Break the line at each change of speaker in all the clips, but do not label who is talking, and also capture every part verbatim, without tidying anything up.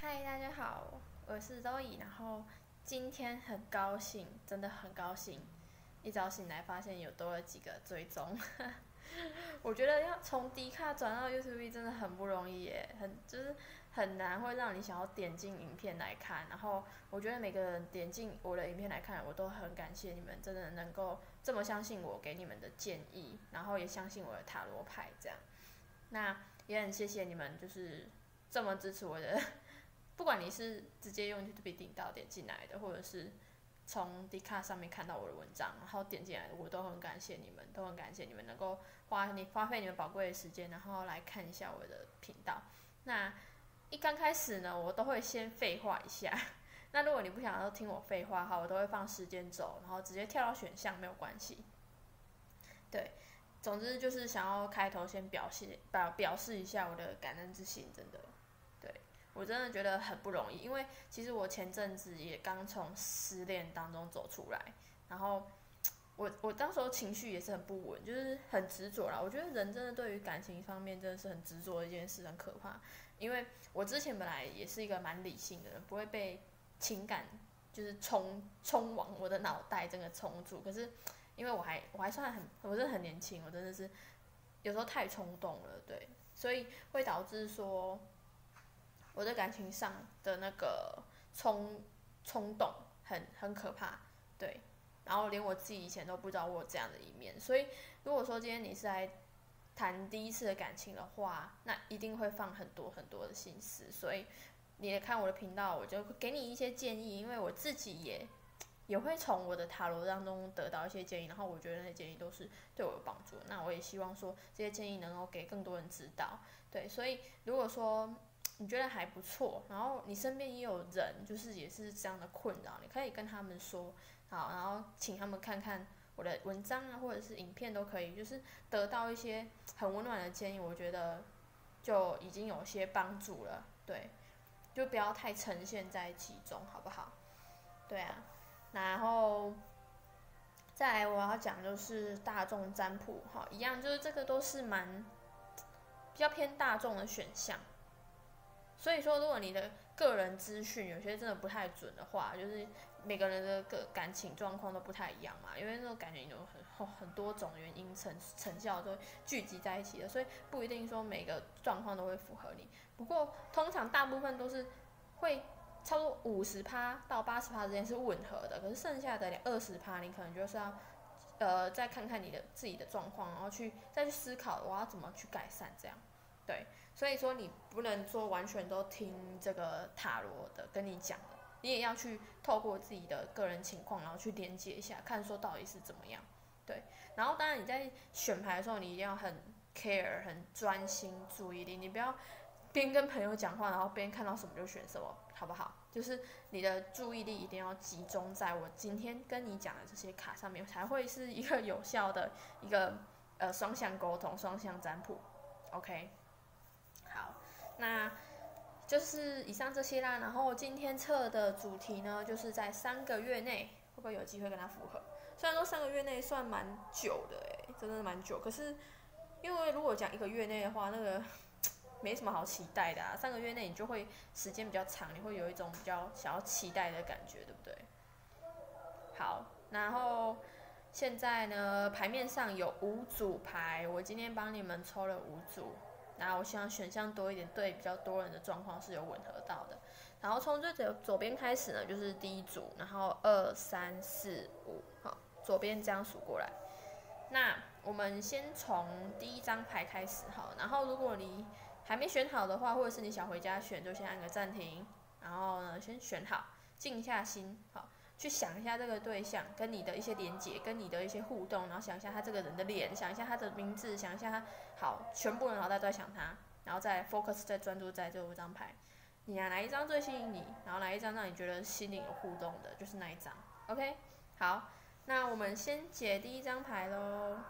嗨，大家好，我是周乙。然后今天很高兴，真的很高兴，一早醒来发现有多了几个追踪。我觉得要从 D 卡转到 YouTube 真的很不容易耶，很就是很难会让你想要点进影片来看。然后我觉得每个人点进我的影片来看，我都很感谢你们，真的能够这么相信我给你们的建议，然后也相信我的塔罗牌这样。那也很谢谢你们，就是这么支持我的。不管你是直接用 YouTube 频道点进来的，或者是从 D 卡上面看到我的文章，然后点进来的，我都很感谢你们，都很感谢你们能够花你花费你们宝贵的时间，然后来看一下我的频道。那一刚开始呢，我都会先废话一下。那如果你不想要听我废话的话，我都会放时间轴，然后直接跳到选项，没有关系。对，总之就是想要开头先表现表表示一下我的感恩之心，真的。对，我真的觉得很不容易，因为其实我前阵子也刚从失恋当中走出来，然后我我当时候情绪也是很不稳，就是很执着啦。我觉得人真的对于感情方面真的是很执着的一件事，很可怕。因为我之前本来也是一个蛮理性的人，不会被情感就是冲冲往我的脑袋，整个冲住。可是因为我还我还算很，我真的很年轻，我真的是有时候太冲动了，对，所以会导致说我在感情上的那个冲冲动很很可怕，对，然后连我自己以前都不知道我有这样的一面，所以如果说今天你是来谈第一次的感情的话，那一定会放很多很多的心思，所以你来看我的频道，我就给你一些建议，因为我自己也也会从我的塔罗当中得到一些建议，然后我觉得那些建议都是对我有帮助。那我也希望说这些建议能够给更多人知道，对，所以如果说你觉得还不错，然后你身边也有人就是也是这样的困扰，你可以跟他们说，好，然后请他们看看我的文章啊，或者是影片都可以，就是得到一些很温暖的建议，我觉得就已经有些帮助了，对，就不要太沉陷在其中，好不好？对啊，然后再来我要讲就是大众占卜，哈，一样就是这个都是蛮比较偏大众的选项。所以说，如果你的个人资讯有些真的不太准的话，就是每个人的个感情状况都不太一样嘛，因为那种感情有很很多种原因成成效都聚集在一起的，所以不一定说每个状况都会符合你。不过通常大部分都是会差不多五十趴到八十趴之间是吻合的，可是剩下的二十趴你可能就是要呃再看看你的自己的状况，然后去再去思考我要怎么去改善这样。对，所以说你不能说完全都听这个塔罗的跟你讲的，你也要去透过自己的个人情况，然后去连接一下，看说到底是怎么样。对，然后当然你在选牌的时候，你一定要很 care，很专心注意力，你不要边跟朋友讲话，然后边看到什么就选什么，好不好？就是你的注意力一定要集中在我今天跟你讲的这些卡上面，才会是一个有效的一个呃双向沟通、双向占卜。OK。好，那就是以上这些啦。然后今天测的主题呢，就是在三个月内会不会有机会跟它符合？虽然说三个月内算蛮久的诶，真的蛮久。可是因为如果讲一个月内的话，那个没什么好期待的啊。三个月内你就会时间比较长，你会有一种比较想要期待的感觉，对不对？好，然后现在呢，牌面上有五组牌，我今天帮你们抽了五组。然后我希望选项多一点，对比较多人的状况是有吻合到的。然后从最左左边开始呢，就是第一组，然后二三四五，好，左边这样数过来。那我们先从第一张牌开始哈，然后如果你还没选好的话，或者是你想回家选，就先按个暂停，然后呢先选好，静下心，好。去想一下这个对象跟你的一些连结，跟你的一些互动，然后想一下他这个人的脸，想一下他的名字，想一下他好，全部人脑袋都在想他，然后再 focus 再专注在这五张牌，你拿哪一张最吸引你，然后哪一张让你觉得心灵有互动的，就是那一张。OK， 好，那我们先解第一张牌喽。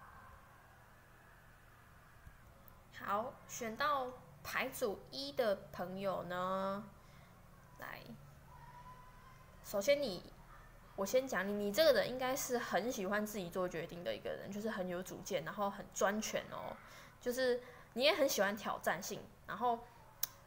好，选到牌组一的朋友呢，来。首先你，我先讲你，你这个人应该是很喜欢自己做决定的一个人，就是很有主见，然后很专权哦，就是你也很喜欢挑战性，然后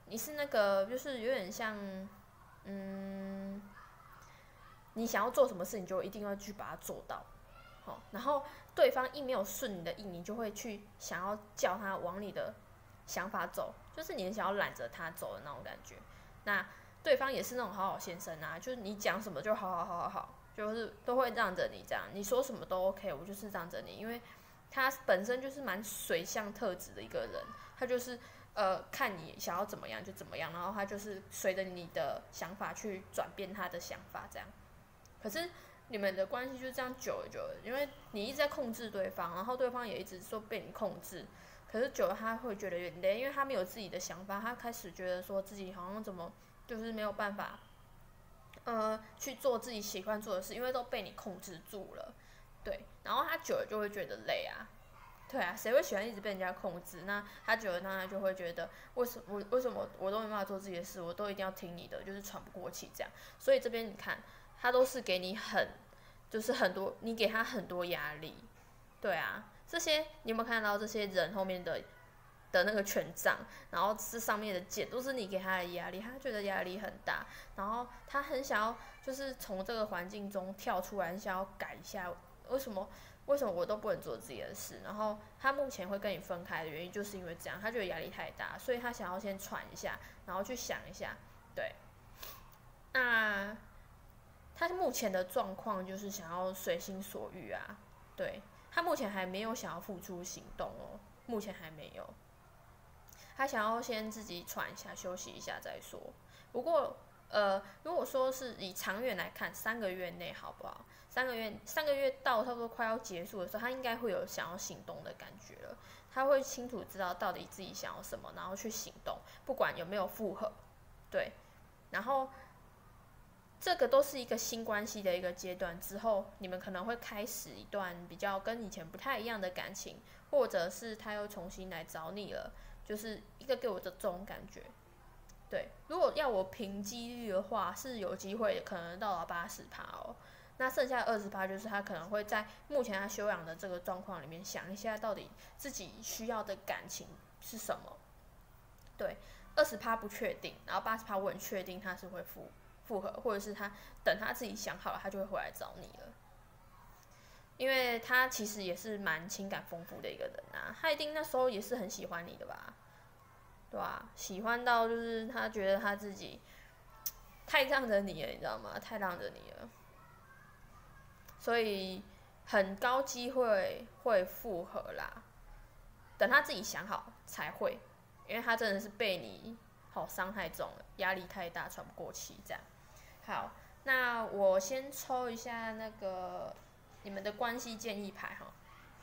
你是那个就是有点像，嗯，你想要做什么事，你就一定要去把它做到。好，然后对方一没有顺你的意，你就会去想要叫他往你的想法走，就是你很想要揽着他走的那种感觉。那对方也是那种好好先生啊，就是你讲什么就好好好好好，就是都会让着你这样，你说什么都 OK，我就是让着你，因为他本身就是蛮水象特质的一个人，他就是呃看你想要怎么样就怎么样，然后他就是随着你的想法去转变他的想法这样。可是你们的关系就这样久了久了，因为你一直在控制对方，然后对方也一直说被你控制，可是久了他会觉得有点累，因为他没有自己的想法，他开始觉得说自己好像怎么就是没有办法，呃，去做自己喜欢做的事，因为都被你控制住了，对，然后他久了就会觉得累啊，对啊，谁会喜欢一直被人家控制？那他久了，那他就会觉得，为什么为什么我都没办法做自己的事，我都一定要听你的，就是喘不过气这样。所以这边你看，他都是给你很，就是很多，你给他很多压力，对啊，这些你有没有看到这些人后面的的那个权杖，然后这上面的剑都是你给他的压力，他觉得压力很大，然后他很想要就是从这个环境中跳出来，想要改一下，为什么为什么我都不能做自己的事？然后他目前会跟你分开的原因，就是因为这样，他觉得压力太大，所以他想要先喘一下，然后去想一下，对。那他目前的状况就是想要随心所欲啊，对，他目前还没有想要付出行动哦，目前还没有，他想要先自己喘一下，休息一下再说。不过，呃，如果说是以长远来看，三个月内好不好？三个月，三个月到差不多快要结束的时候，他应该会有想要行动的感觉了。他会清楚知道到底自己想要什么，然后去行动，不管有没有复合，对。然后这个都是一个新关系的一个阶段，之后你们可能会开始一段比较跟以前不太一样的感情，或者是他又重新来找你了，就是一个给我的这种感觉。对，如果要我评几率的话，是有机会可能到了八十趴哦。那剩下二十趴就是他可能会在目前他修养的这个状况里面想一下，到底自己需要的感情是什么。对，二十趴不确定，然后八十趴我很确定他是会复复合，或者是他等他自己想好了，他就会回来找你了。因为他其实也是蛮情感丰富的一个人啊，他一定那时候也是很喜欢你的吧，对吧、啊？喜欢到就是他觉得他自己太让着你了，你知道吗？太让着你了，所以很高机会会复合啦。等他自己想好才会，因为他真的是被你好伤害重了，压力太大，喘不过气这样。好，那我先抽一下那个你们的关系建议牌哈。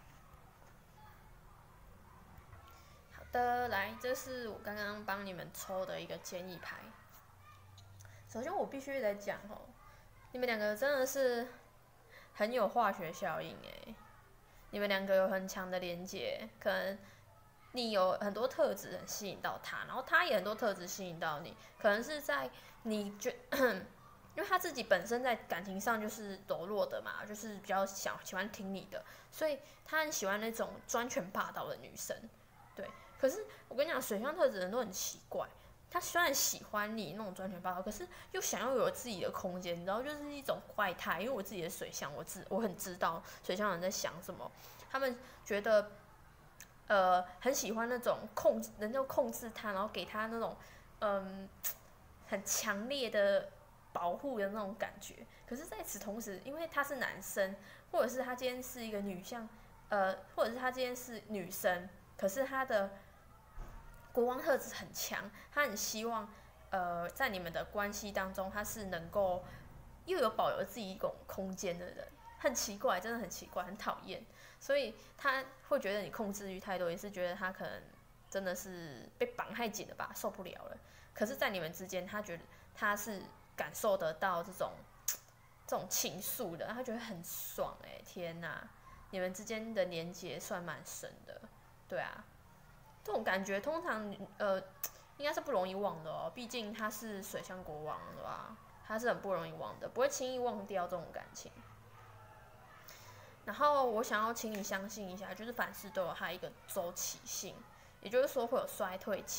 好的，来，这是我刚刚帮你们抽的一个建议牌。首先，我必须得讲哦，你们两个真的是很有化学效应诶，你们两个有很强的连接，可能你有很多特质很吸引到他，然后他也很多特质吸引到你，可能是在你觉，因为他自己本身在感情上就是柔弱的嘛，就是比较想喜欢听你的，所以他很喜欢那种专权霸道的女生，对。可是我跟你讲，水象特质的人都很奇怪，他虽然喜欢你那种专权霸道，可是又想要有自己的空间，你知道，就是一种怪胎。因为我自己的水象，我知我很知道水象人在想什么，他们觉得呃很喜欢那种控制，人就控制他，然后给他那种嗯很强烈的保护的那种感觉。可是在此同时，因为他是男生，或者是他今天是一个女象，呃，或者是他今天是女生，可是他的国王特质很强，他很希望，呃，在你们的关系当中，他是能够又有保留自己一种空间的人，很奇怪，真的很奇怪，很讨厌。所以他会觉得你控制欲太多，也是觉得他可能真的是被绑太紧了吧，受不了了。可是，在你们之间，他觉得他是感受得到这种这种情愫的，他觉得很爽哎、欸，天哪！你们之间的连结算蛮深的，对啊。这种感觉通常呃应该是不容易忘的哦，毕竟他是水象国王，对吧？他是很不容易忘的，不会轻易忘掉这种感情。然后我想要请你相信一下，就是凡事都有它一个周期性，也就是说会有衰退期。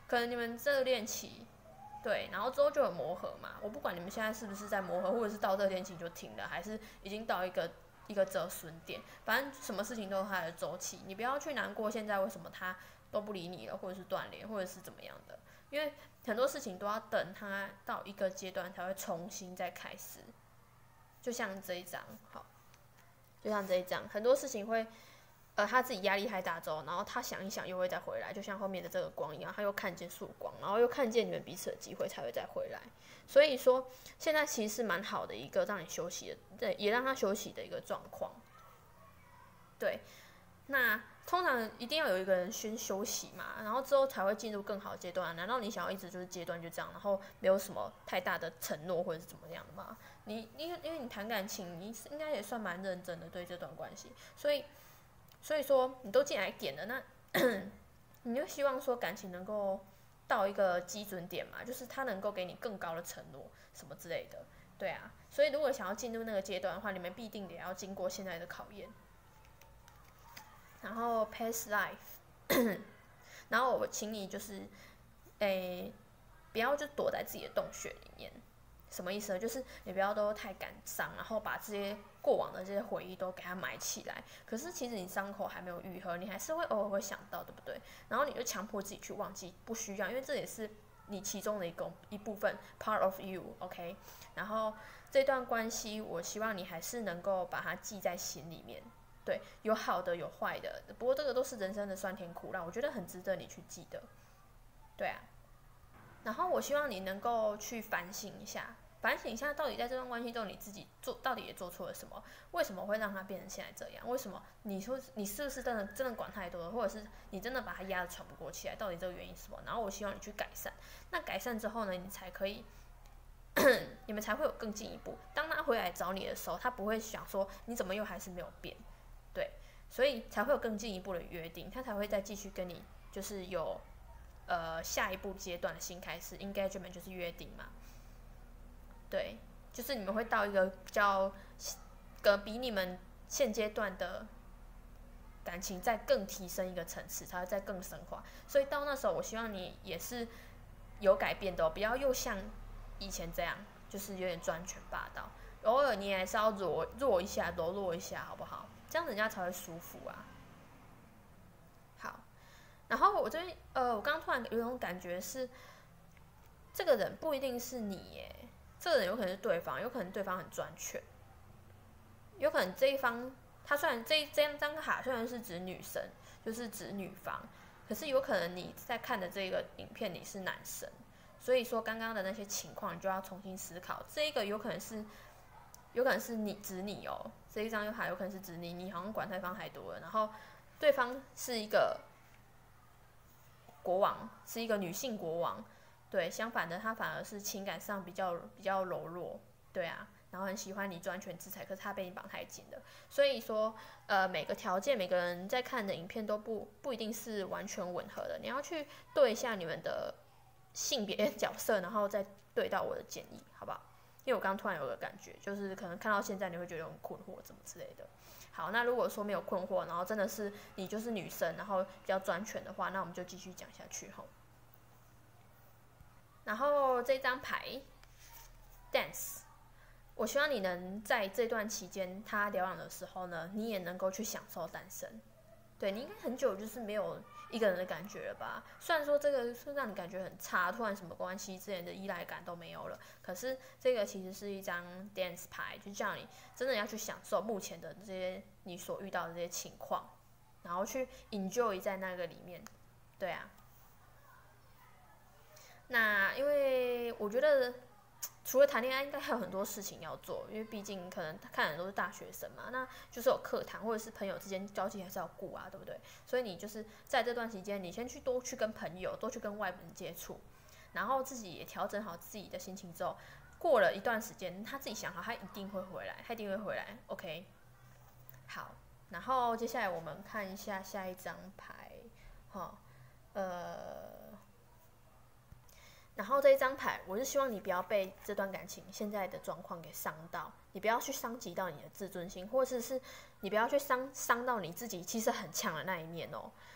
可能你们热恋期，对，然后之后就有磨合嘛。我不管你们现在是不是在磨合，或者是到热恋期就停了，还是已经到一个一个折损点，反正什么事情都有它的周期，你不要去难过现在为什么他都不理你了，或者是断联，或者是怎么样的，因为很多事情都要等他到一个阶段才会重新再开始。就像这一章，好，就像这一章，很多事情会，呃，他自己压力太大之后，然后他想一想又会再回来，就像后面的这个光一样，他又看见曙光，然后又看见你们彼此的机会才会再回来。所以说，现在其实是蛮好的一个让你休息的，对，也让他休息的一个状况。对，那通常一定要有一个人先休息嘛，然后之后才会进入更好的阶段。难道你想要一直就是阶段就这样，然后没有什么太大的承诺或者是怎么样的吗？你因为因为你谈感情，你应该也算蛮认真的对这段关系，所以所以说你都进来点了，那你就希望说感情能够到一个基准点嘛，就是他能够给你更高的承诺什么之类的，对啊。所以如果想要进入那个阶段的话，你们必定得要经过现在的考验。然后 past life， 然后我请你就是，诶，不要就躲在自己的洞穴里面。什么意思呢？就是你不要都太感伤，然后把这些过往的这些回忆都给它埋起来。可是其实你伤口还没有愈合，你还是会偶尔会想到，对不对？然后你就强迫自己去忘记，不需要，因为这也是你其中的一个一部分 ，part of you，OK？、Okay? 然后这段关系，我希望你还是能够把它记在心里面。对，有好的有坏的，不过这个都是人生的酸甜苦辣，我觉得很值得你去记得。对啊，然后我希望你能够去反省一下，反省一下到底在这段关系中你自己做到底也做错了什么，为什么会让它变成现在这样？为什么你说你是不是真的真的管太多了，或者是你真的把它压得喘不过气来？到底这个原因是什么？然后我希望你去改善。那改善之后呢，你才可以。你们才会有更进一步。当他回来找你的时候，他不会想说你怎么又还是没有变。对，所以才会有更进一步的约定，他才会再继续跟你就是有呃下一步阶段的新开始 ，engagement 就是约定嘛。对，就是你们会到一个比较个比你们现阶段的感情再更提升一个层次，才会再更深化。所以到那时候，我希望你也是有改变的、哦，不要又像以前这样，就是有点专权霸道。偶尔你还是要弱弱一下，柔弱一下，好不好？这样人家才会舒服啊。好，然后我这边呃，我刚刚突然有种感觉是，这个人不一定是你耶，这个人有可能是对方，有可能对方很专权，有可能这一方他虽然这一这张卡虽然是指女生，就是指女方，可是有可能你在看的这个影片你是男生，所以说刚刚的那些情况你就要重新思考，这一个有可能是。有可能是你指你哦，这一张牌有可能是指你，你好像管对方太多了，然后对方是一个国王，是一个女性国王，对，相反的他反而是情感上比较比较柔弱，对啊，然后很喜欢你专权制裁，可是他被你绑太紧了，所以说呃每个条件每个人在看的影片都不不一定是完全吻合的，你要去对一下你们的性别角色，然后再对到我的建议，好不好？因为我刚刚突然有个感觉，就是可能看到现在你会觉得很困惑，怎么之类的。好，那如果说没有困惑，然后真的是你就是女生，然后比较专权的话，那我们就继续讲下去吼。然后这张牌 ，dance， 我希望你能在这段期间他疗养的时候呢，你也能够去享受单身。对，你应该很久就是没有一个人的感觉了吧？虽然说这个是让你感觉很差，突然什么关系之前的依赖感都没有了，可是这个其实是一张 dance 牌，就叫你真的要去享受目前的这些你所遇到的这些情况，然后去 enjoy 在那个里面。对啊，那因为我觉得。除了谈恋爱，应该还有很多事情要做，因为毕竟可能看的都是大学生嘛，那就是有课堂或者是朋友之间交际还是要顾啊，对不对？所以你就是在这段时间，你先去多去跟朋友，多去跟外人接触，然后自己也调整好自己的心情之后，过了一段时间，他自己想好，他一定会回来，他一定会回来 ，OK？ 好，然后接下来我们看一下下一张牌，哈，呃。然后这一张牌，我是希望你不要被这段感情现在的状况给伤到，你不要去伤及到你的自尊心，或者是你不要去伤伤到你自己其实很强的那一面哦。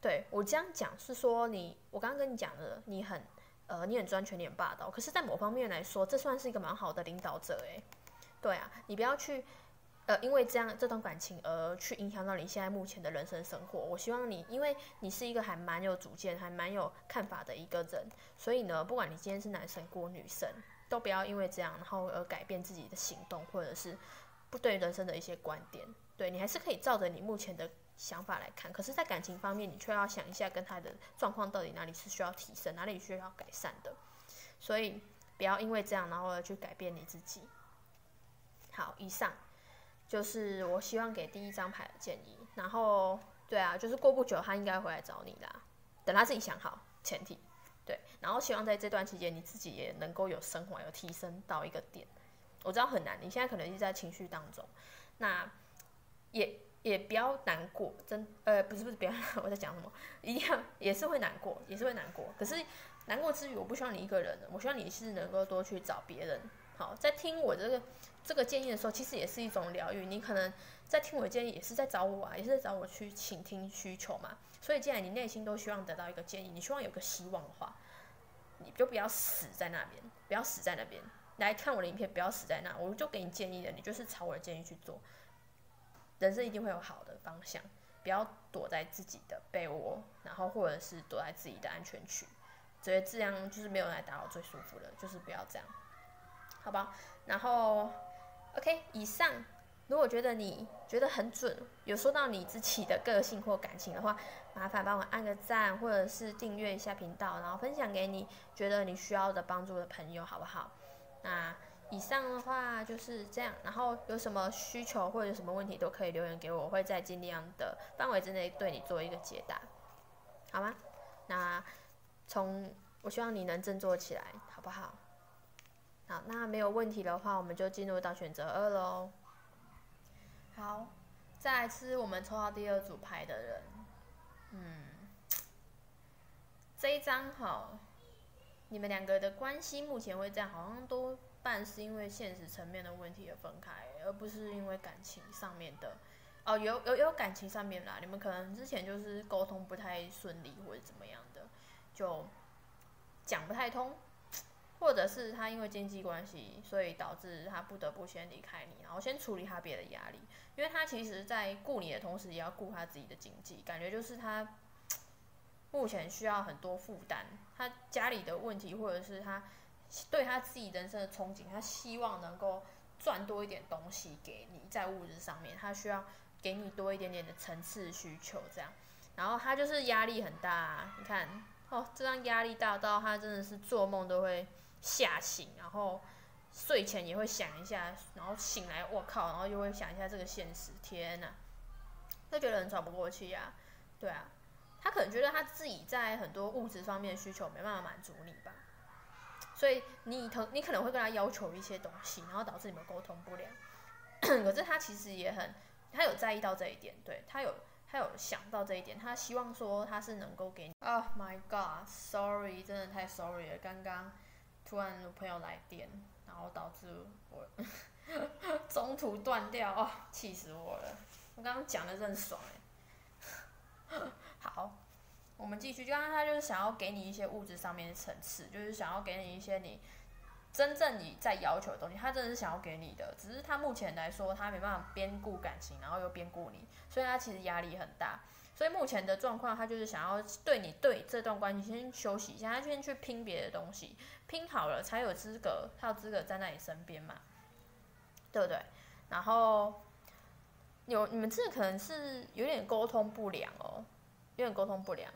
对我这样讲是说你，我刚刚跟你讲的，你很呃，你很专权，你很霸道，可是，在某方面来说，这算是一个蛮好的领导者诶。对啊，你不要去呃，因为这样这段感情而去影响到你现在目前的人生生活。我希望你，因为你是一个还蛮有主见、还蛮有看法的一个人，所以呢，不管你今天是男生或女生，都不要因为这样，然后而改变自己的行动，或者是不对人生的一些观点。对你还是可以照着你目前的想法来看，可是，在感情方面，你却要想一下跟他的状况到底哪里是需要提升，哪里需要改善的。所以不要因为这样，然后而去改变你自己。好，以上就是我希望给第一张牌的建议。然后，对啊，就是过不久他应该回来找你啦，等他自己想好前提。对，然后希望在这段期间你自己也能够有升华，有提升到一个点。我知道很难，你现在可能是在情绪当中，那也也不要难过，真呃不是不是不要，我在讲什么？一样也是会难过，也是会难过。可是难过之余，我不希望你一个人，我希望你是能够多去找别人。好，在听我这个这个建议的时候，其实也是一种疗愈。你可能在听我的建议，也是在找我啊，也是在找我去倾听需求嘛。所以，既然你内心都希望得到一个建议，你希望有个希望的话，你就不要死在那边，不要死在那边。来看我的影片，不要死在那，我就给你建议了，你就是朝我的建议去做，人生一定会有好的方向。不要躲在自己的被窝，然后或者是躲在自己的安全区，觉得这样就是没有人来打扰最舒服的，就是不要这样，好吧？然后 ，OK， 以上。如果觉得你觉得很准，有说到你自己的个性或感情的话，麻烦帮我按个赞，或者是订阅一下频道，然后分享给你觉得你需要的帮助的朋友，好不好？那以上的话就是这样，然后有什么需求或者有什么问题都可以留言给我，我会在尽量的范围之内对你做一个解答，好吗？那从我希望你能振作起来，好不好？好，那没有问题的话，我们就进入到选择二喽。好，再来是我们抽到第二组牌的人，嗯，这一张好，你们两个的关系目前会这样，好像多半是因为现实层面的问题而分开，而不是因为感情上面的。哦，有有有感情上面啦，你们可能之前就是沟通不太顺利或者怎么样的，就讲不太通。或者是他因为经济关系，所以导致他不得不先离开你，然后先处理他别的压力，因为他其实在顾你的同时，也要顾他自己的经济，感觉就是他目前需要很多负担，他家里的问题，或者是他对他自己人生的憧憬，他希望能够赚多一点东西给你，在物质上面，他需要给你多一点点的层次需求，这样，然后他就是压力很大啊，你看哦，这张压力大到他真的是做梦都会吓醒，然后睡前也会想一下，然后醒来我靠，然后又会想一下这个现实，天哪，会觉得很喘不过气啊。对啊，他可能觉得他自己在很多物质方面的需求没办法满足你吧，所以你你可能会跟他要求一些东西，然后导致你们沟通不良。可是他其实也很，他有在意到这一点，对他有他有想到这一点，他希望说他是能够给你。Oh my god，sorry， 真的太 sorry 了，刚刚。突然有朋友来电，然后导致我中途断掉，哦，气死我了！我刚刚讲的真爽哎。好，我们继续。刚刚他就是想要给你一些物质上面的层次，就是想要给你一些你真正你在要求的东西，他真的是想要给你的，只是他目前来说他没办法边顾感情，然后又边顾你，所以他其实压力很大。所以目前的状况，他就是想要对你对这段关系先休息一下，他先去拼别的东西，拼好了才有资格，他有资格站在你身边嘛，对不对？然后有你们这可能是有点沟通不良哦，有点沟通不良。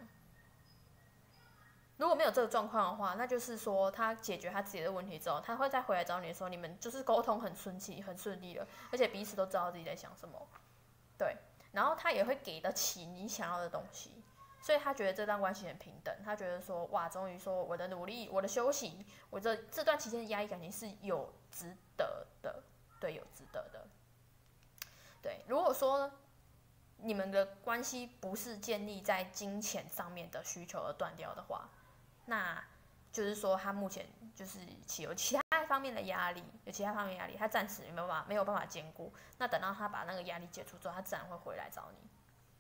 如果没有这个状况的话，那就是说他解决他自己的问题之后，他会再回来找你说，你们就是沟通很顺气、很顺利了，而且彼此都知道自己在想什么，对。然后他也会给得起你想要的东西，所以他觉得这段关系很平等。他觉得说，哇，终于说我的努力、我的休息、我这这段期间的压抑感情是有值得的，对，有值得的。对，如果说你们的关系不是建立在金钱上面的需求而断掉的话，那就是说他目前就是有其他方面的压力，有其他方面的压力，他暂时没有办法没有办法兼顾。那等到他把那个压力解除之后，他自然会回来找你。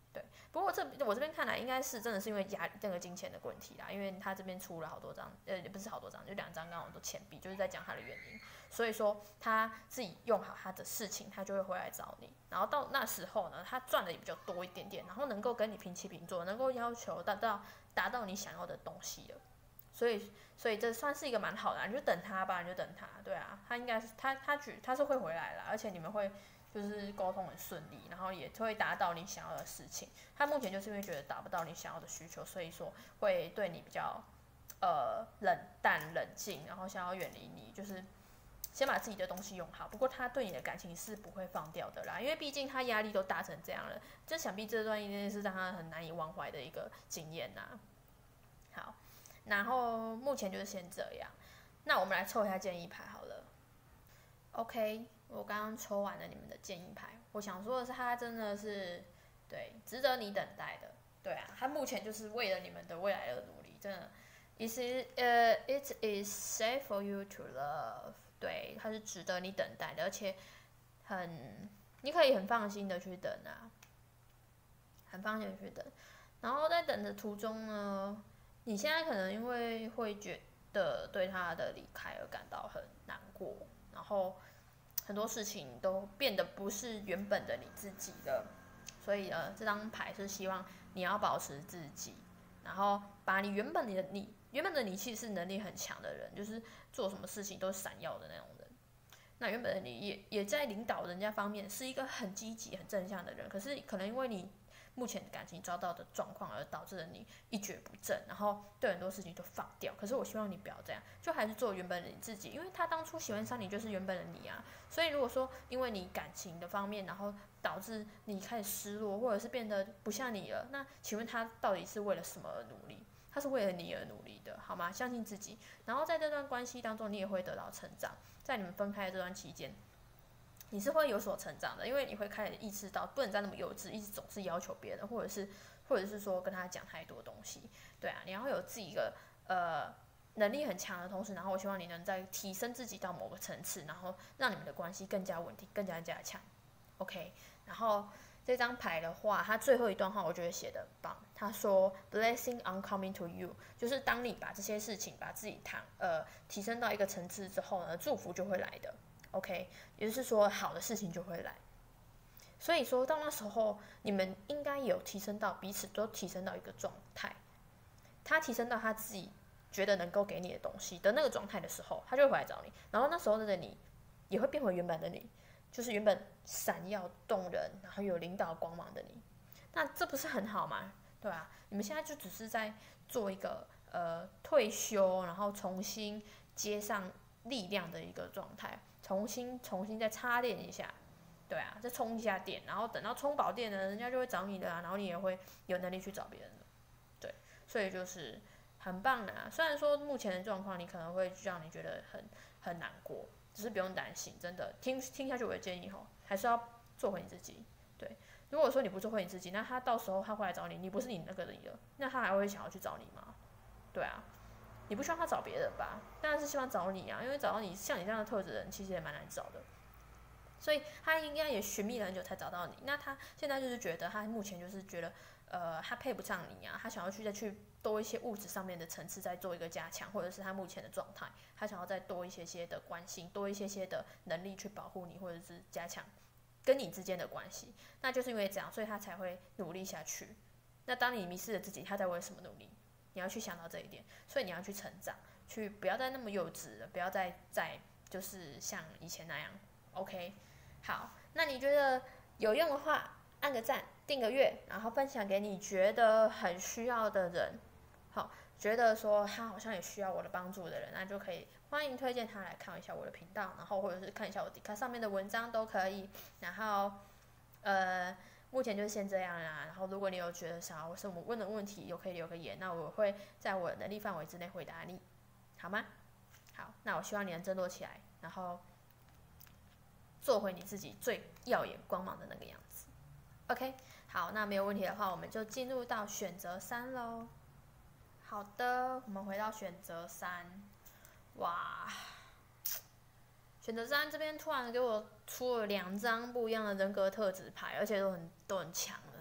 对，不过这我这边看来应该是真的是因为压那个金钱的问题啦，因为他这边出了好多张，呃，也不是好多张，就两张刚好都钱币，就是在讲他的原因。所以说他自己用好他的事情，他就会回来找你。然后到那时候呢，他赚的也比较多一点点，然后能够跟你平起平坐，能够要求达到达到你想要的东西了。所以，所以这算是一个蛮好的、啊，你就等他吧，你就等他。对啊，他应该是他他举他是会回来啦，而且你们会就是沟通很顺利，然后也会达到你想要的事情。他目前就是因为觉得达不到你想要的需求，所以说会对你比较呃冷淡冷静，然后想要远离你，就是先把自己的东西用好。不过他对你的感情是不会放掉的啦，因为毕竟他压力都大成这样了，这想必这段一定是让他很难以忘怀的一个经验呐。好，然后目前就是先这样。那我们来抽一下建议牌好了。OK， 我刚刚抽完了你们的建议牌，我想说的是，他真的是对值得你等待的。对啊，他目前就是为了你们的未来而努力，真的。It is 呃、uh, it is safe for you to love。对，它是值得你等待的，而且很，你可以很放心的去等啊，很放心的去等。然后在等的途中呢，你现在可能因为会觉得对他的离开而感到很难过，然后很多事情都变得不是原本的你自己了。所以呢，这张牌是希望你要保持自己，然后把你原本的你原本的你其实是能力很强的人，就是做什么事情都闪耀的那种人。那原本的你也也在领导人家方面是一个很积极、很正向的人，可是可能因为你目前感情遭到的状况而导致了你一蹶不振，然后对很多事情都放掉。可是我希望你不要这样，就还是做原本的你自己，因为他当初喜欢上你就是原本的你啊。所以如果说因为你感情的方面，然后导致你开始失落，或者是变得不像你了，那请问他到底是为了什么而努力？他是为了你而努力的，好吗？相信自己，然后在这段关系当中，你也会得到成长。在你们分开的这段期间，你是会有所成长的，因为你会开始意识到不能再那么幼稚，一直总是要求别人，或者是或者是说跟他讲太多东西。对啊，你要有自己一个呃能力很强的同时，然后我希望你能再提升自己到某个层次，然后让你们的关系更加稳定，更加加强。OK， 然后这张牌的话，它最后一段话我觉得写得很棒。他说 ，Blessing on coming to you， 就是当你把这些事情把自己谈呃提升到一个层次之后呢，祝福就会来的。OK， 也就是说好的事情就会来。所以说到那时候，你们应该有提升到彼此都提升到一个状态，他提升到他自己觉得能够给你的东西的那个状态的时候，他就会回来找你，然后那时候的你也会变回原本的你。就是原本闪耀动人，然后有领导光芒的你，那这不是很好吗？对啊，你们现在就只是在做一个呃退休，然后重新接上力量的一个状态，重新重新再插电一下，对啊，再充一下电，然后等到充饱电了，人家就会找你的啊，然后你也会有能力去找别人的，对，所以就是很棒的啊。虽然说目前的状况你可能会让你觉得很很难过。只是不用担心，真的听听下去我的建议吼，还是要做回你自己。对，如果说你不做回你自己，那他到时候他会来找你，你不是你那个人了，那他还会想要去找你吗？对啊，你不希望他找别人吧？当然是希望找你啊，因为找到你像你这样的特质的人，其实也蛮难找的。所以他应该也寻觅了很久才找到你。那他现在就是觉得，他目前就是觉得，呃，他配不上你啊，他想要去再去多一些物质上面的层次，再做一个加强，或者是他目前的状态，他想要再多一些些的关心，多一些些的能力去保护你，或者是加强跟你之间的关系。那就是因为这样，所以他才会努力下去。那当你迷失了自己，他在为什么努力？你要去想到这一点，所以你要去成长，去不要再那么幼稚了，不要再再就是像以前那样。OK。好，那你觉得有用的话，按个赞，订个阅，然后分享给你觉得很需要的人。好，觉得说他好像也需要我的帮助的人，那就可以欢迎推荐他来看一下我的频道，然后或者是看一下我迪卡上面的文章都可以。然后，呃，目前就先这样啦。然后，如果你有觉得想要什么问的问题，有可以留个言，那我会在我的能力范围之内回答你，好吗？好，那我希望你能振作起来，然后做回你自己最耀眼光芒的那个样子。OK， 好，那没有问题的话，我们就进入到选择三喽。好的，我们回到选择三。哇，选择三这边突然给我出了两张不一样的人格特质牌，而且都很都很强的那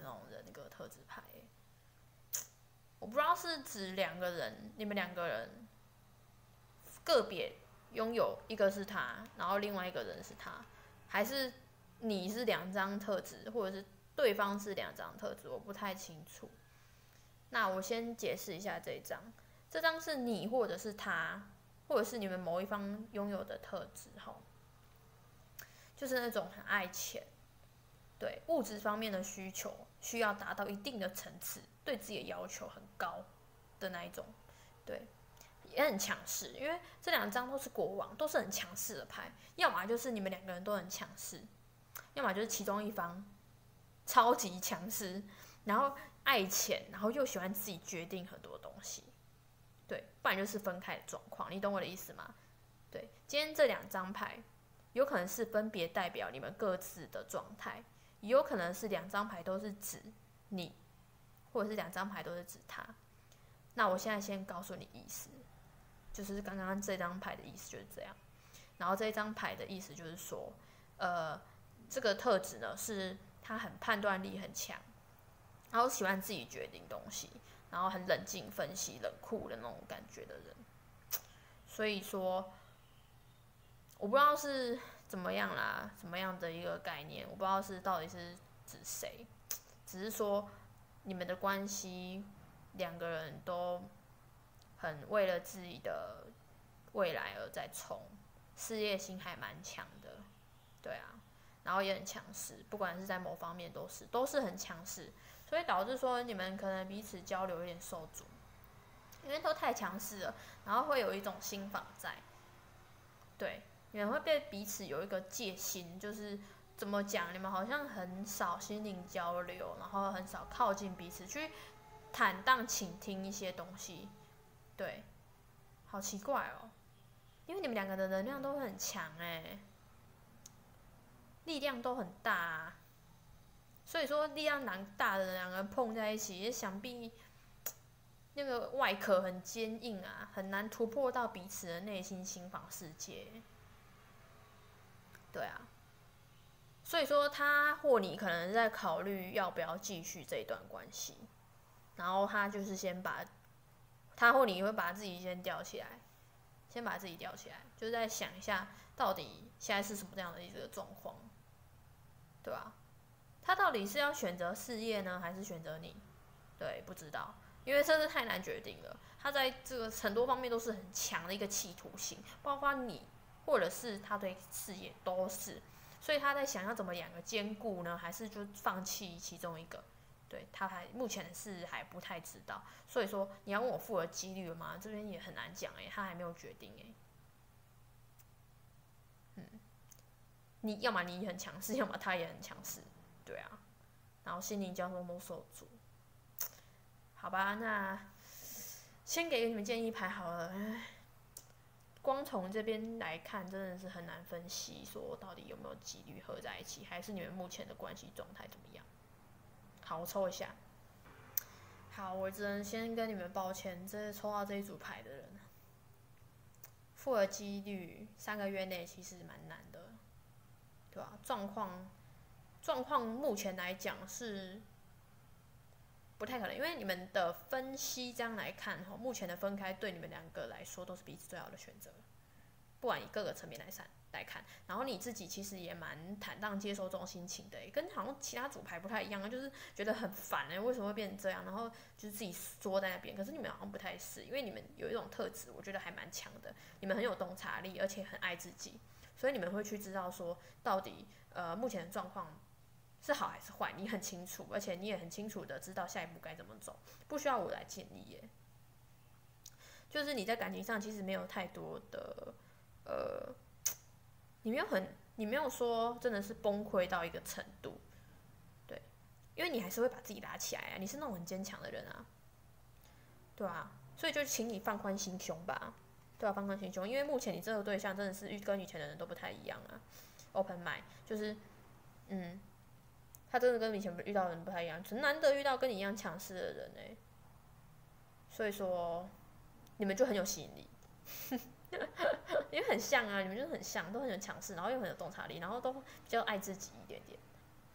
那种人格特质牌。我不知道是指两个人，你们两个人个别拥有一个是他，然后另外一个人是他，还是你是两张特质，或者是对方是两张特质，我不太清楚。那我先解释一下这一张，这张是你或者是他，或者是你们某一方拥有的特质，吼，就是那种很爱钱，对物质方面的需求需要达到一定的层次，对自己的要求很高的那一种，对，也很强势，因为这两张都是国王，都是很强势的牌，要么就是你们两个人都很强势，要么就是其中一方超级强势，然后爱钱，然后又喜欢自己决定很多东西，对，不然就是分开的状况，你懂我的意思吗？对，今天这两张牌有可能是分别代表你们各自的状态，也有可能是两张牌都是指你，或者是两张牌都是指他。那我现在先告诉你意思，就是刚刚这张牌的意思就是这样。然后这一张牌的意思就是说，呃，这个特质呢是他很判断力很强，然后喜欢自己决定东西，然后很冷静分析、冷酷的那种感觉的人。所以说，我不知道是怎么样啦，什么样的一个概念，我不知道是到底是指谁，只是说你们的关系，两个人都很为了自己的未来而在冲，事业心还蛮强的，对啊，然后也很强势，不管是在某方面都是都是很强势，所以导致说你们可能彼此交流有点受阻，因为都太强势了，然后会有一种心防在，对，你们会被彼此有一个戒心，就是怎么讲，你们好像很少心灵交流，然后很少靠近彼此去坦荡倾听一些东西，对，好奇怪哦，因为你们两个的能量都很强哎，力量都很大啊，所以说力量蛮大的两个人碰在一起，想必那个外壳很坚硬啊，很难突破到彼此的内心心房世界。对啊，所以说他或你可能在考虑要不要继续这段关系，然后他就是先把他或你会把自己先吊起来，先把自己吊起来，就是在想一下到底现在是什么样的一个状况，对吧？他到底是要选择事业呢，还是选择你？对，不知道，因为这是太难决定了。他在这个很多方面都是很强的一个企图心，包括你或者是他对事业都是，所以他在想要怎么两个兼顾呢，还是就放弃其中一个？对，他还目前是还不太知道，所以说你要问我复合几率了吗？这边也很难讲哎，他还没有决定哎。嗯，你要么你很强势，要么他也很强势，对啊，然后心灵交通都受阻。好吧，那先给你们建议牌好了。光从这边来看，真的是很难分析说到底有没有几率合在一起，还是你们目前的关系状态怎么样？好，我抽一下。好，我只能先跟你们抱歉，这抽到这一组牌的人，复合几率三个月内其实蛮难的，对吧？状况状况目前来讲是不太可能，因为你们的分析这样来看，目前的分开对你们两个来说都是彼此最好的选择，不管以各个层面来来看。然后你自己其实也蛮坦荡接受这种心情的，跟好像其他组牌不太一样，就是觉得很烦哎，为什么会变成这样？然后就是自己缩在那边。可是你们好像不太是，因为你们有一种特质，我觉得还蛮强的，你们很有洞察力，而且很爱自己，所以你们会去知道说到底呃目前的状况是好还是坏，你很清楚，而且你也很清楚的知道下一步该怎么走，不需要我来建议耶。就是你在感情上其实没有太多的，呃，你没有很，你没有说真的是崩溃到一个程度，对，因为你还是会把自己拉起来啊，你是那种很坚强的人啊，对啊，所以就请你放宽心胸吧，对啊，放宽心胸，因为目前你这个对象真的是跟以前的人都不太一样啊 ，open mind， 就是，嗯。他真的跟以前遇到的人不太一样，很难得遇到跟你一样强势的人哎、欸，所以说你们就很有吸引力，因为很像啊，你们就是很像，都很有强势，然后又很有洞察力，然后都比较爱自己一点点，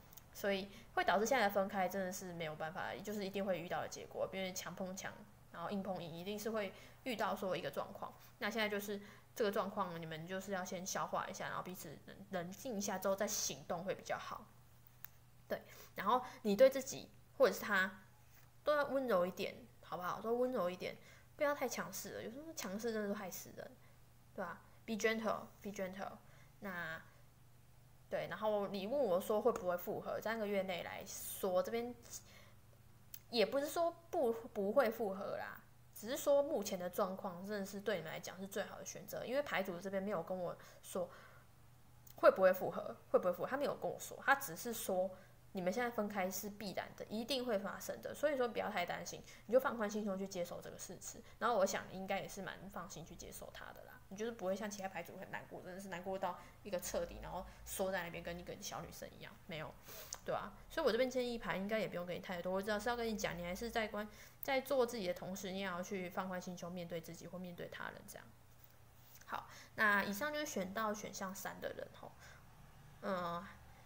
所以会导致现在的分开真的是没有办法，就是一定会遇到的结果，因为强碰强，然后硬碰硬，一定是会遇到说一个状况。那现在就是这个状况，你们就是要先消化一下，然后彼此冷冷静一下之后再行动会比较好。对，然后你对自己或者是他都要温柔一点，好不好？都温柔一点，不要太强势了。有时候强势真的是害死人，对吧？Be gentle, be gentle。那对，然后你问我说会不会复合，三个月内来说，这边也不是说不不会复合啦，只是说目前的状况真的是对你们来讲是最好的选择，因为牌主这边没有跟我说会不会复合，会不会复合，他没有跟我说，他只是说你们现在分开是必然的，一定会发生的，所以说不要太担心，你就放宽心胸去接受这个事实。然后我想应该也是蛮放心去接受他的啦，你就是不会像其他牌主很难过，真的是难过到一个彻底，然后缩在那边跟一个小女生一样，没有，对啊，所以我这边建议牌应该也不用给你太多，我知道是要跟你讲，你还是在关在做自己的同时，你也要去放宽心胸，面对自己或面对他人这样。好，那以上就是选到选项三的人吼，嗯。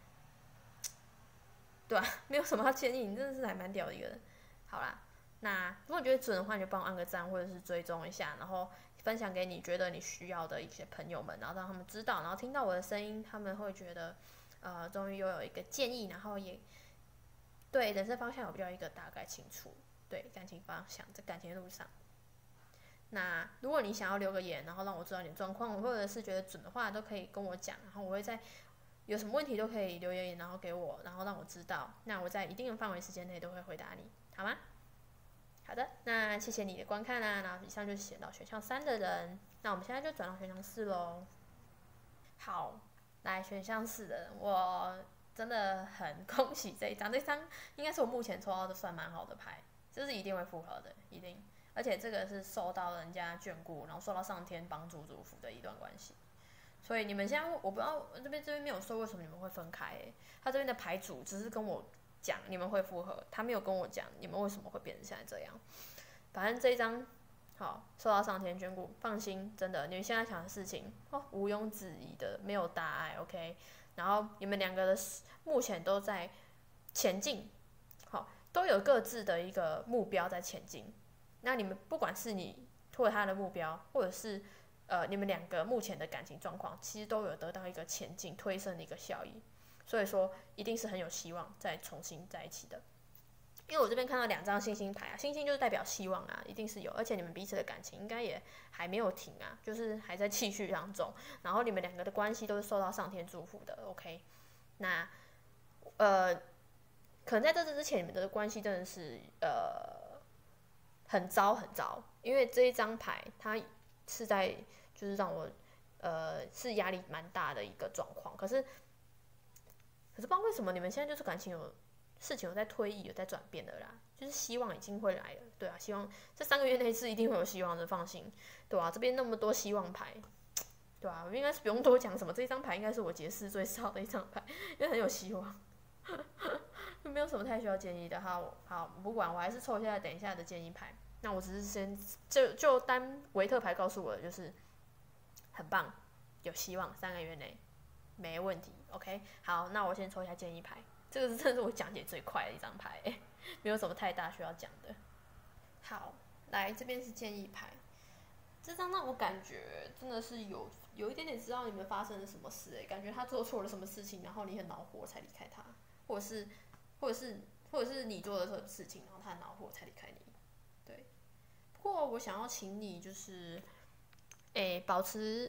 对啊，没有什么要建议，你真的是还蛮屌的一个人。好啦，那如果你觉得准的话，你就帮我按个赞，或者是追踪一下，然后分享给你觉得你需要的一些朋友们，然后让他们知道，然后听到我的声音，他们会觉得，呃，终于又有一个建议，然后也对人生方向有比较一个大概清楚，对感情方向，在感情的路上。那如果你想要留个言，然后让我知道你的状况，或者是觉得准的话，都可以跟我讲，然后我会在有什么问题都可以留言，然后给我，然后让我知道。那我在一定的范围时间内都会回答你，好吗？好的，那谢谢你的观看啦。那以上就是选到选项三的人，那我们现在就转到选项四喽。好，来选项四的人，我真的很恭喜这一张，这张应该是我目前抽到的算蛮好的牌，这是一定会复合的，一定。而且这个是受到人家眷顾，然后受到上天帮助祝福的一段关系。所以你们现在我不知道这边这边没有说为什么你们会分开、欸，他这边的牌主只是跟我讲你们会复合，他没有跟我讲你们为什么会变成现在这样。反正这一张好受到上天眷顾，放心，真的你们现在想的事情哦毋庸置疑的没有大碍 ，OK。然后你们两个的目前都在前进，好都有各自的一个目标在前进。那你们不管是你或者他的目标，或者是呃，你们两个目前的感情状况，其实都有得到一个前进推升的一个效益，所以说一定是很有希望再重新在一起的。因为我这边看到两张星星牌啊，星星就是代表希望啊，一定是有，而且你们彼此的感情应该也还没有停啊，就是还在继续当中，然后你们两个的关系都是受到上天祝福的 ，OK。那呃，可能在这之前，你们的关系真的是呃很糟很糟，因为这一张牌它是在就是让我呃是压力蛮大的一个状况，可是可是不知道为什么你们现在就是感情有事情有在推移有在转变的啦，就是希望已经会来了，对啊，希望这三个月内是一定会有希望的，放心，对啊，这边那么多希望牌，对啊，我应该是不用多讲什么，这一张牌应该是我解释最少的一张牌，因为很有希望，没有什么太需要建议的，好好不管，我还是抽一下等一下的建议牌。那我只是先就就单维特牌告诉我的就是很棒，有希望，三个月内没问题。OK， 好，那我先抽一下建议牌，这个是真的是我讲解最快的一张牌，没有什么太大需要讲的。好，来这边是建议牌，这张让我感觉真的是有有一点点知道你们发生了什么事，哎，感觉他做错了什么事情，然后你很恼火才离开他，或者是或者是或者是你做了什么事情，然后他很恼火才离开你。对，不过我想要请你就是，诶，保持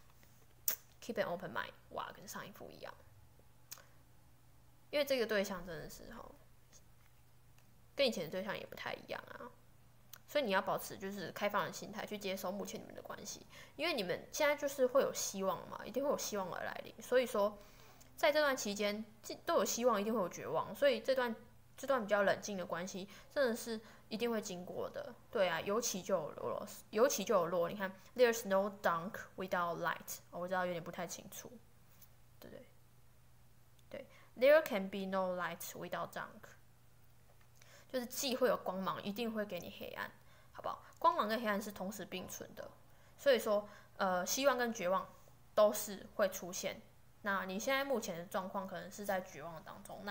keep an open mind， 哇，跟上一副一样，因为这个对象真的是哈，跟以前的对象也不太一样啊，所以你要保持就是开放的心态去接受目前你们的关系，因为你们现在就是会有希望嘛，一定会有希望而来临，所以说在这段期间都有希望，一定会有绝望，所以这段这段比较冷静的关系真的是一定会经过的，对啊，有起就有落，有起就有落。你看 ，There's no dark without light，哦，我知道有点不太清楚，对不对？对 ，There can be no light without dark， 就是既会有光芒，一定会给你黑暗，好不好？光芒跟黑暗是同时并存的，所以说，呃，希望跟绝望都是会出现。那你现在目前的状况可能是在绝望当中，那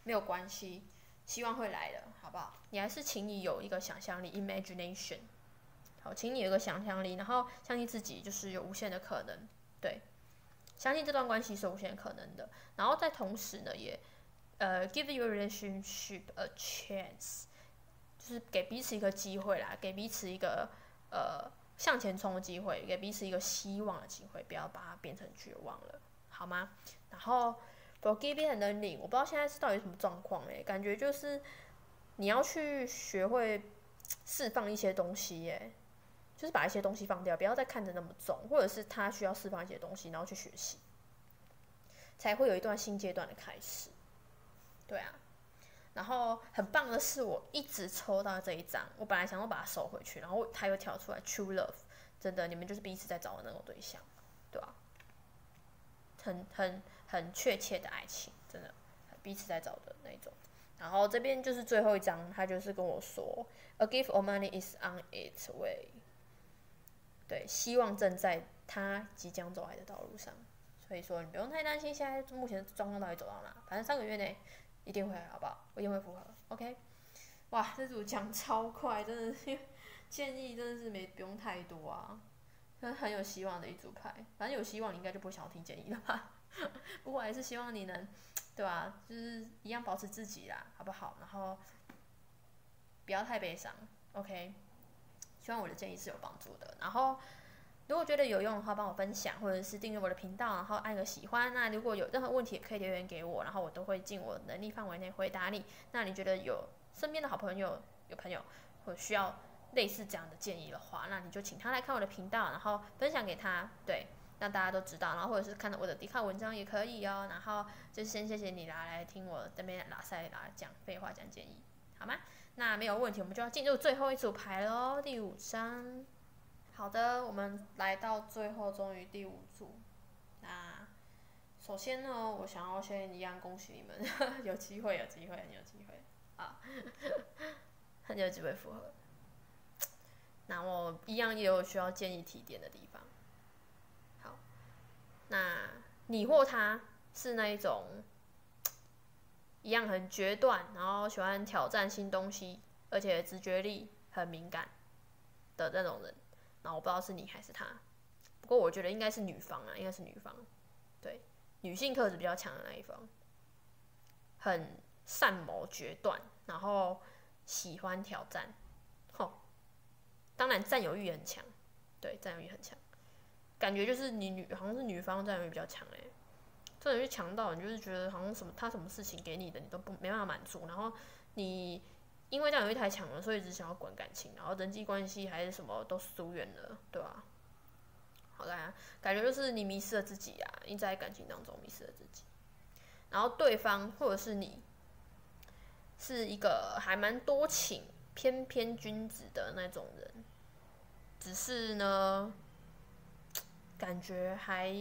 没有关系，希望会来的，好不好？你还是请你有一个想象力 ，imagination。好，请你有一个想象力，然后相信自己就是有无限的可能，对，相信这段关系是有无限可能的。然后在同时呢，也呃 give your relationship a chance， 就是给彼此一个机会啦，给彼此一个呃向前冲的机会，给彼此一个希望的机会，不要把它变成绝望了，好吗？然后 forgiving and learning， 我不知道现在是到底什么状况哎，感觉就是你要去学会释放一些东西耶。就是把一些东西放掉，不要再看着那么重，或者是他需要释放一些东西，然后去学习，才会有一段新阶段的开始。对啊，然后很棒的是，我一直抽到这一张，我本来想要把它收回去，然后它又跳出来 True Love， 真的，你们就是彼此在找的那种对象，对吧、啊？很很很确切的爱情，真的，彼此在找的那种。然后这边就是最后一张，他就是跟我说 ，A gift of money is on its way。对，希望正在他即将走来的道路上，所以说你不用太担心现在目前的状况到底走到哪，反正三个月内一定会，好不好？我一定会复合 ，OK？ 哇，这组讲超快，真的是建议真的是没不用太多啊，很有希望的一组牌，反正有希望你应该就不会想要听建议了吧？不过还是希望你能，对吧、啊？就是一样保持自己啦，好不好？然后不要太悲伤 ，OK？希望我的建议是有帮助的。然后，如果觉得有用的话，帮我分享，或者是订阅我的频道，然后按个喜欢。那如果有任何问题，也可以留言给我，然后我都会尽我能力范围内回答你。那你觉得有身边的好朋友、有朋友或需要类似这样的建议的话，那你就请他来看我的频道，然后分享给他，对，让大家都知道。然后或者是看到我的迪卡文章也可以哦。然后就先谢谢你啦，来听我这边拉塞啦讲废话、讲建议，好吗？那没有问题，我们就要进入最后一组牌喽，第五张。好的，我们来到最后，终于第五组。那首先呢，我想要先一样恭喜你们，有机会，有机会，很有机会啊，很有机会复合。那我一样也有需要建议提点的地方。好，那你或他是那一种。一样很决断，然后喜欢挑战新东西，而且直觉力很敏感的那种人。然后我不知道是你还是他，不过我觉得应该是女方啊，应该是女方，对，女性特质比较强的那一方，很善谋决断，然后喜欢挑战，吼，当然占有欲也很强，对，占有欲很强，感觉就是你女好像是女方占有欲比较强哎、欸。真的去强到你就是觉得好像什么他什么事情给你的你都不没办法满足，然后你因为占有欲太强了，所以只想要管感情，然后人际关系还是什么都疏远了，对吧、啊？好啦，感觉就是你迷失了自己啊，你在感情当中迷失了自己，然后对方或者是你是一个还蛮多情、偏偏君子的那种人，只是呢，感觉还。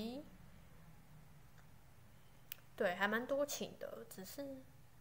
对，还蛮多情的，只是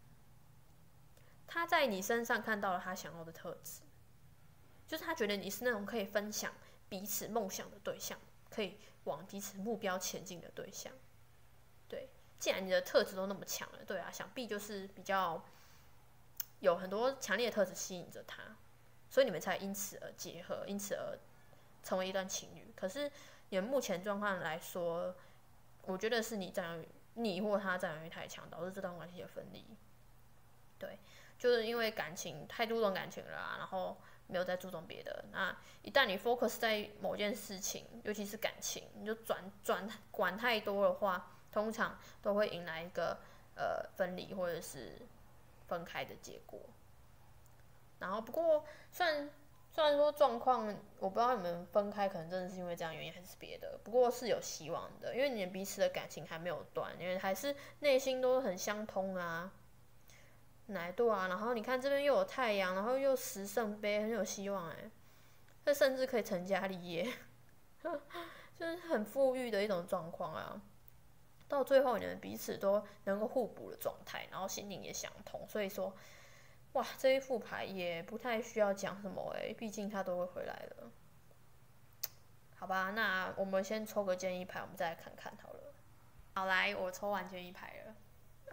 他在你身上看到了他想要的特质，就是他觉得你是那种可以分享彼此梦想的对象，可以往彼此目标前进的对象。对，既然你的特质都那么强了，对啊，想必就是比较有很多强烈的特质吸引着他，所以你们才因此而结合，因此而成为一段情侣。可是你们目前状况来说，我觉得是你占有。你或他占有欲太强，导致这段关系的分离。对，就是因为感情太注重感情了、啊，然后没有再注重别的。那一旦你 focus 在某件事情，尤其是感情，你就转转管太多的话，通常都会引来一个呃分离或者是分开的结果。然后不过虽然虽然说状况，我不知道你们分开可能真的是因为这样原因还是别的，不过是有希望的，因为你们彼此的感情还没有断，因为还是内心都很相通啊，哪对啊？然后你看这边又有太阳，然后又十圣杯，很有希望哎、欸，这甚至可以成家立业，就是很富裕的一种状况啊。到最后你们彼此都能够互补的状态，然后心灵也相通，所以说。哇，这一副牌也不太需要讲什么诶，毕竟他都会回来了。好吧，那我们先抽个建议牌，我们再来看看好了。好，来，我抽完建议牌了。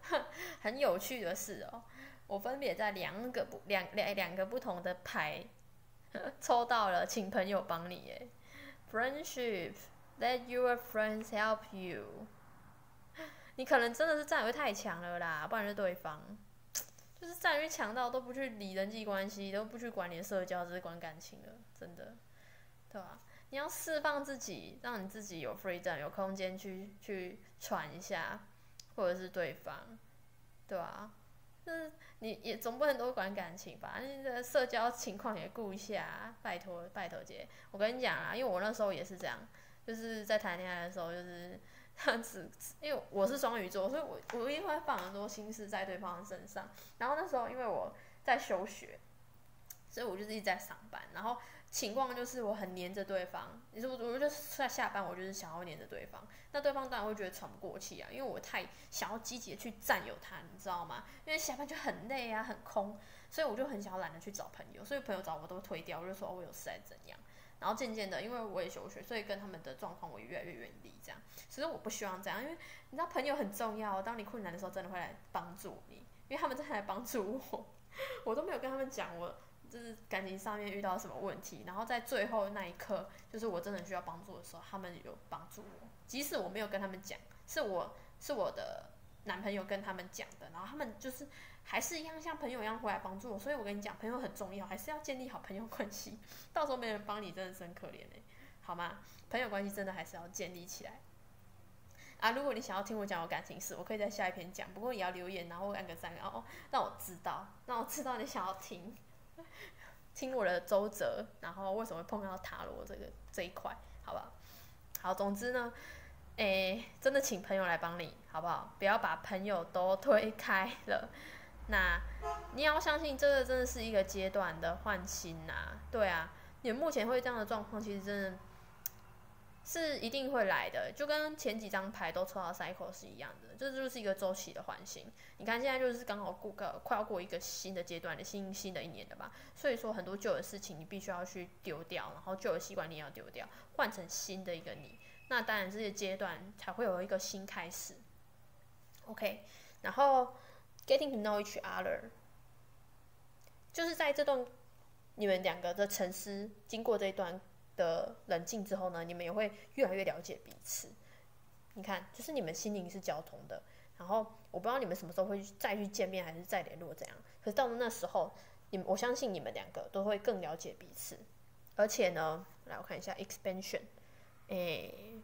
很有趣的是哦，我分别在两个不两两两个不同的牌抽到了，请朋友帮你耶。Friendship, let your friends help you。你可能真的是占有欲太强了啦，不然就是对方，就是占有欲强到都不去理人际关系，都不去管你的社交，只是管感情了，真的，对吧？你要释放自己，让你自己有 freedom， 有空间去去喘一下，或者是对方，对吧？就是你也总不能都管感情吧？你的社交情况也顾一下，拜托拜托姐。我跟你讲啊，因为我那时候也是这样，就是在谈恋爱的时候，就是这样子，因为我是双鱼座，所以我我一定会放很多心思在对方身上。然后那时候因为我在休学，所以我就是一直在上班，然后情况就是我很黏着对方，你说我我就是在下班，我就是想要黏着对方，那对方当然会觉得喘不过气啊，因为我太想要积极的去占有他，你知道吗？因为下班就很累啊，很空，所以我就很想要懒得去找朋友，所以朋友找我都推掉，我就说、哦、我有事还是怎样。然后渐渐的，因为我也休学，所以跟他们的状况我也越来越远离。这样，其实我不希望这样，因为你知道朋友很重要，当你困难的时候，真的会来帮助你，因为他们真的来帮助我，我都没有跟他们讲我就是感情上面遇到什么问题，然后在最后那一刻，就是我真的需要帮助的时候，他们有帮助我，即使我没有跟他们讲，是我是我的男朋友跟他们讲的，然后他们就是还是一样像朋友一样回来帮助我，所以我跟你讲，朋友很重要，还是要建立好朋友关系，到时候没人帮你，真的是很可怜哎、欸，好吗？朋友关系真的还是要建立起来。啊，如果你想要听我讲我感情事，我可以在下一篇讲，不过也要留言，然后按个赞，然后让我知道，让我知道你想要听。听我的周折，然后为什么会碰到塔罗这个这一块，好不好？好，总之呢，诶，真的请朋友来帮你，好不好？不要把朋友都推开了。那你要相信，这个真的是一个阶段的换新呐、啊。对啊，你目前会这样的状况，其实真的是一定会来的，就跟前几张牌都抽到 cycle 是一样的，这就是一个周期的换新。你看现在就是刚好过个快要过一个新的阶段的新新的一年了吧，所以说很多旧的事情你必须要去丢掉，然后旧的习惯你也要丢掉，换成新的一个你。那当然这些阶段才会有一个新开始。OK， 然后 getting to know each other， 就是在这段你们两个的沉思，经过这一段的冷静之后呢，你们也会越来越了解彼此。你看，就是你们心灵是交通的。然后我不知道你们什么时候会再去见面，还是再联络这样。可是到了那时候，你我相信你们两个都会更了解彼此。而且呢，来我看一下 expansion， 诶，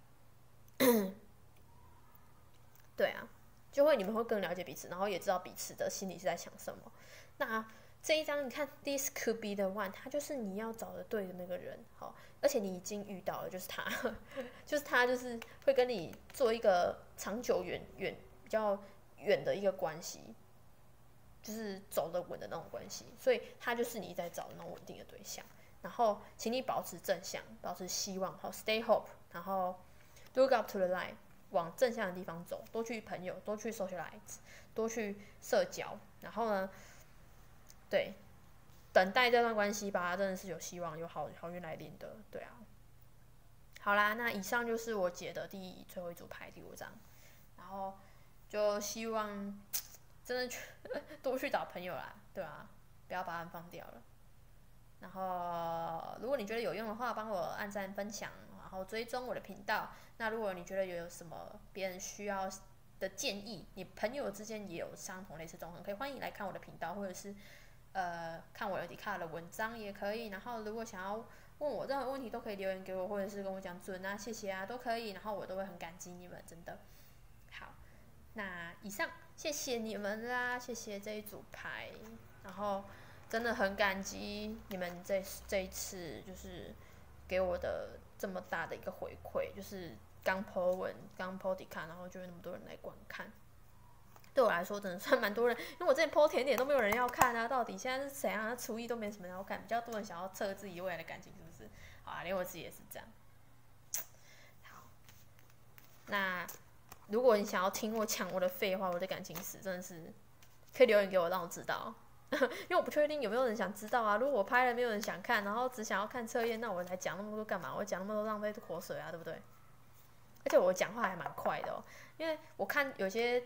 对啊，就会你们会更了解彼此，然后也知道彼此的心里是在想什么。那这一张你看 ，this could be the one， 他就是你要找的对的那个人，好，而且你已经遇到了，就是他，就是他，就是会跟你做一个长久远远比较远的一个关系，就是走得稳的那种关系，所以他就是你在找的那种稳定的对象。然后，请你保持正向，保持希望，好 ，stay hope， 然后 look up to the light， 往正向的地方走，多去朋友，多去 socialize， 多去社交，然后呢？对，等待这段关系吧，真的是有希望，有好好运来临的，对啊。好啦，那以上就是我解的第最后一组牌第五张，然后就希望真的去多去找朋友啦，对啊，不要把他们放掉了。然后，如果你觉得有用的话，帮我按赞分享，然后追踪我的频道。那如果你觉得有什么别人需要的建议，你朋友之间也有相同类似状况，可以欢迎来看我的频道，或者是。呃，看我的迪卡的文章也可以，然后如果想要问我任何问题，都可以留言给我，或者是跟我讲准啊、谢谢啊，都可以，然后我都会很感激你们，真的。好，那以上谢谢你们啦，谢谢这一组牌，然后真的很感激你们这这一次就是给我的这么大的一个回馈，就是刚 po 文、刚 po 迪卡，然后就有那么多人来观看。对我来说真的算蛮多人，因为我之前 po 甜点都没有人要看啊，到底现在是谁啊？厨艺都没什么人要看，比较多人想要测自己未来的感情，是不是？好啊，连我自己也是这样。好，那如果你想要听我讲我的废话，我的感情史，真的是可以留言给我，让我知道。因为我不确定有没有人想知道啊。如果我拍了没有人想看，然后只想要看测验，那我来讲那么多干嘛？我讲那么多浪费口水啊，对不对？而且我讲话还蛮快的哦，因为我看有些。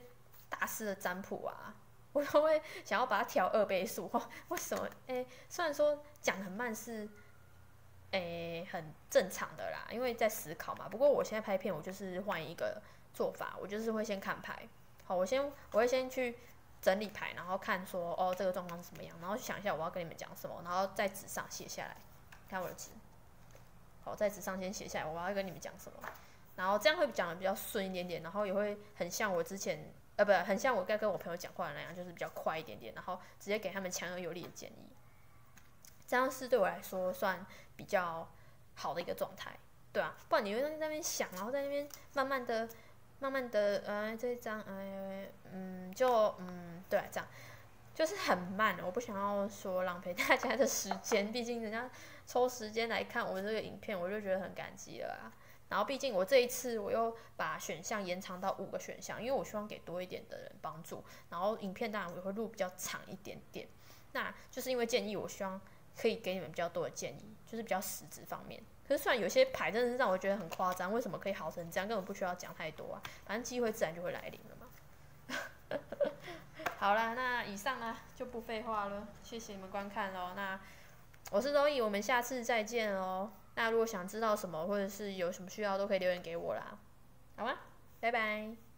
大师的占卜啊，我都会想要把它调二倍速。为什么？哎，虽然说讲很慢是，哎，很正常的啦，因为在思考嘛。不过我现在拍片，我就是换一个做法，我就是会先看牌。好，我先我会先去整理牌，然后看说哦这个状况是怎么样，然后想一下我要跟你们讲什么，然后在纸上写下来。看我的纸，好，在纸上先写下来我要跟你们讲什么，然后这样会讲的比较顺一点点，然后也会很像我之前呃不很像我该跟我朋友讲话的那样，就是比较快一点点，然后直接给他们强而有力的建议。这样是对我来说算比较好的一个状态，对啊，不然你会在那边想，然后在那边慢慢的、慢慢的，呃，这一张，呃，嗯，就嗯，对、啊，这样就是很慢，我不想要说浪费大家的时间，毕竟人家抽时间来看我这个影片，我就觉得很感激了啊。然后毕竟我这一次我又把选项延长到五个选项，因为我希望给多一点的人帮助。然后影片当然我会录比较长一点点，那就是因为建议，我希望可以给你们比较多的建议，就是比较实质方面。可是虽然有些牌真的是让我觉得很夸张，为什么可以好成这样，根本不需要讲太多啊，反正机会自然就会来临了嘛。好啦，那以上呢就不废话了，谢谢你们观看喽。那我是周易，我们下次再见喽。那如果想知道什么，或者是有什么需要，都可以留言给我啦，好吗？拜拜。